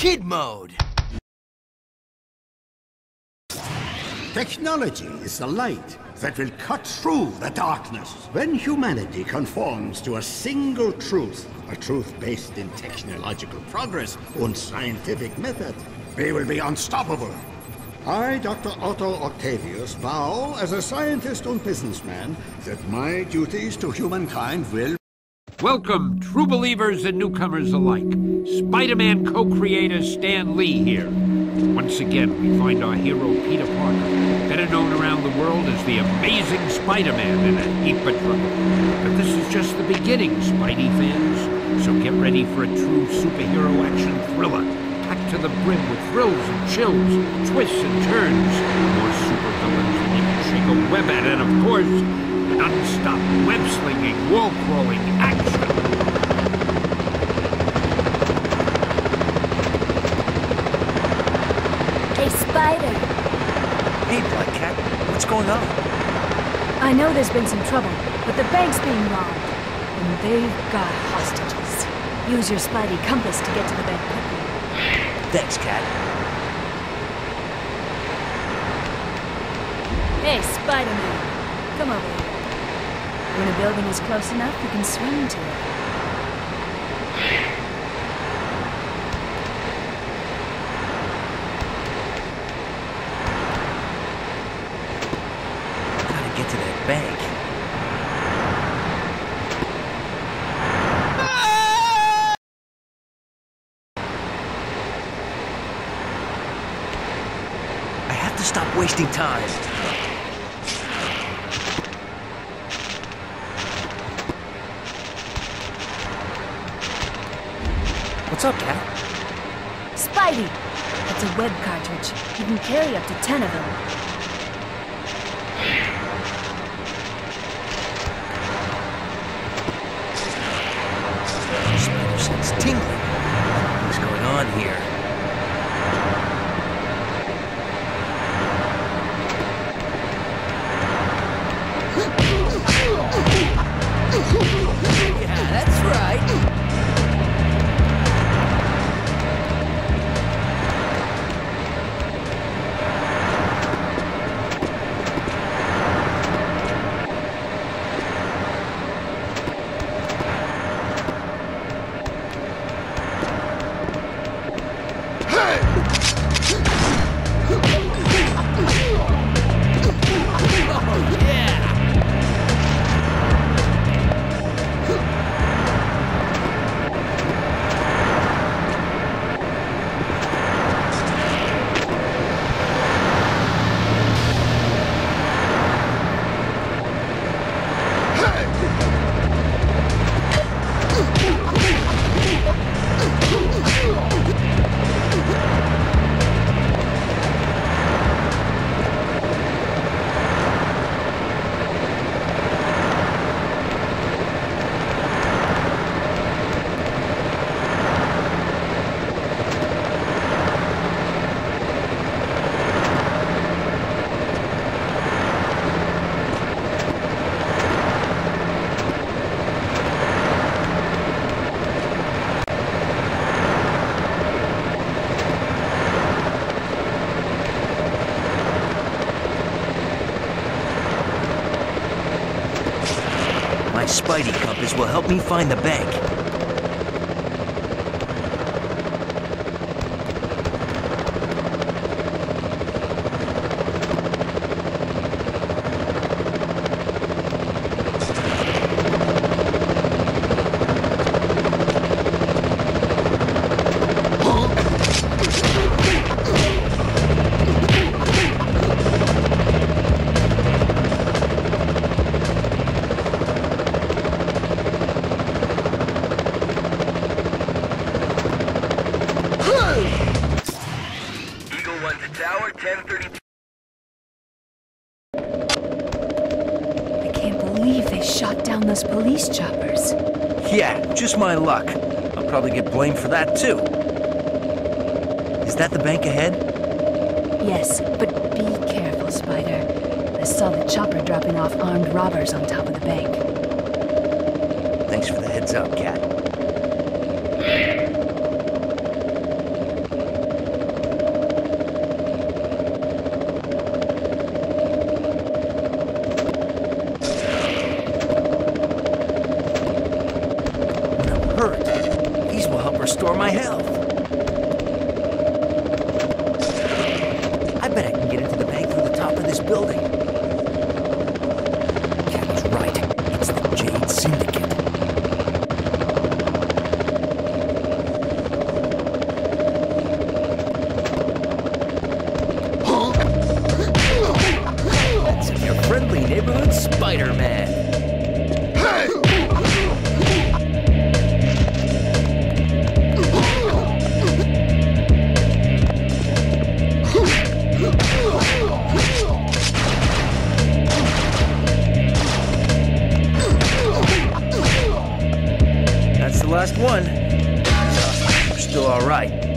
Kid mode. Technology is the light that will cut through the darkness. When humanity conforms to a single truth, a truth based in technological progress and scientific method, we will be unstoppable. I, Dr. Otto Octavius, vow as a scientist and businessman that my duties to humankind will... Welcome, true believers and newcomers alike. Spider-Man co-creator Stan Lee here. Once again, we find our hero Peter Parker, better known around the world as the Amazing Spider-Man, in a heap of trouble. But this is just the beginning, Spidey fans. So get ready for a true superhero action thriller, packed to the brim with thrills and chills, twists and turns, more supervillains than you can shake a web at, and of course, non-stop web-slinging, wall-crawling action. Hey, Spider. Hey, Black Cat. What's going on? I know there's been some trouble, but the bank's being robbed. And they've got hostages. Use your Spidey compass to get to the bank quickly. Thanks, Cat. Hey, Spider-Man. Come over here. When a building is close enough, you can swing to it. Gotta get to that bank. I have to stop wasting time. What's up, Cat? Spidey! It's a web cartridge. You can carry up to 10 of them. Spider sense tingling. What's going on here? Yeah, that's right. My Spidey compass will help me find the bank. Eagle 1 to tower, 1032. I can't believe they shot down those police choppers. Yeah, just my luck. I'll probably get blamed for that, too. Is that the bank ahead? Yes, but be careful, Spider. I saw the chopper dropping off armed robbers on top of the bank. Thanks for the heads up, Cat. restore my health. I bet I can get into the bank through the top of this building. Cat was right. It's the Jade Syndicate. That's your friendly neighborhood Spider-Man. That's the last one. We're still all right.